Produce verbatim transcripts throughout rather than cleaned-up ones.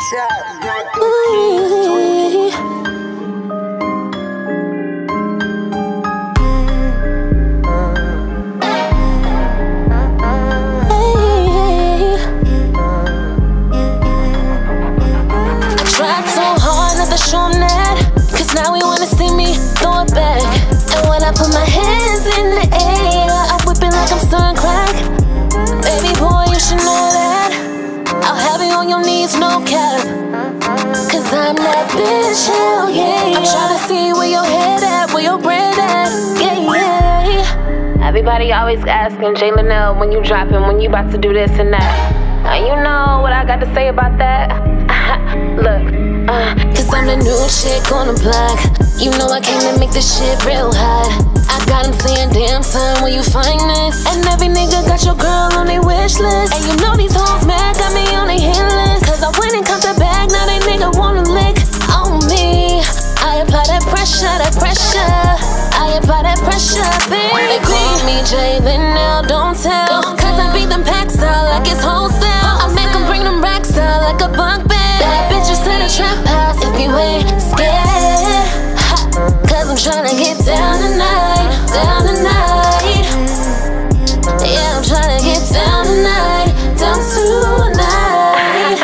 Now we wanna see me throw it back. And when I put my hands in the air, I whip it like I'm stirring crack. Baby boy, you should know that I'll have you on your knees, no cap. Cause I'm that bitch, hell yeah. I'm tryna see where your head at, where your bread at, yeah, yeah. Everybody always asking, Jalynelle, when you dropping, when you about to do this and that. And you know what I got to say about that? Look, uh, cause I'm the new chick on the block. You know I came to make this shit real hot. I got them saying, damn son, where you find this? And every nigga got your girl on their wish list. And you know these hoes mad, got me on their hit list. Cause I went and cut the bag, now they nigga wanna lick on me. I apply that pressure, that pressure. I apply that pressure, baby. They call me Jalynelle, don't tell. Cause I beat them packs out like it's wholesale. I make them bring them racks out like a bunk bed. Bad bitches in a trap house if you ain't scared. Cause I'm tryna get down tonight, down tonight. Yeah, I'm tryna get down tonight, down tonight.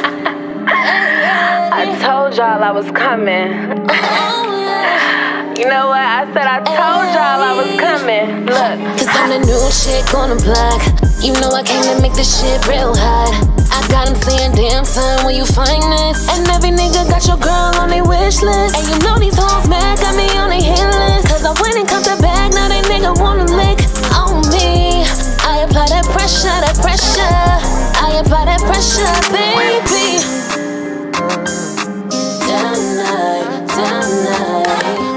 I told y'all I was coming. You know what? I said I told y'all I was coming. Look, cause I'm the new chick on the block. You know I came to make this shit real hot. I got them saying, damn son, where you find this? And every nigga got your girl on their wish list. And you know these hoes mad, got me on their hit list. Cause I went and cut the bag, now they nigga wanna lick on me. I apply that pressure, that pressure. I apply that pressure, baby. Down tonight, down tonight.